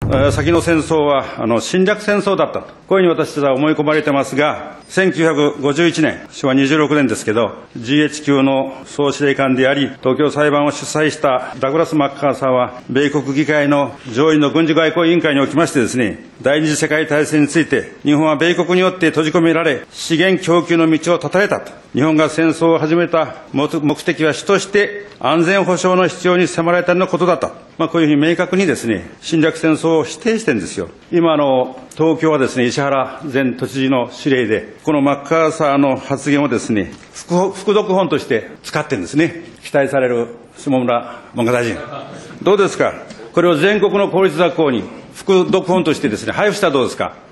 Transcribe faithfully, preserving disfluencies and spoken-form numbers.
先の戦争はあの侵略戦争だったと、こういうふうに私たちは思い込まれてますが、せんきゅうひゃくごじゅういちねん、しょわにじゅうろくねんですけど、ジーエイチ 級の総司令官であり、東京裁判を主催したダグラス・マッカーサーは、米国議会の上院の軍事外交委員会におきましてですね、第二次世界大戦について、日本は米国によって閉じ込められ、資源供給の道を断たれたと。日本が戦争を始めた目的は主として安全保障の必要に迫られたのことだと。まあ、こういうふうに明確にですね、侵略戦争を否定してるんですよ。今あの、東京はですね、石原前都知事の指令で、このマッカーサーの発言をですね、副、副読本として使ってるんですね。期待される下村文科大臣。どうですか。これを全国の公立学校に副読本としてですね、配布したらどうですか。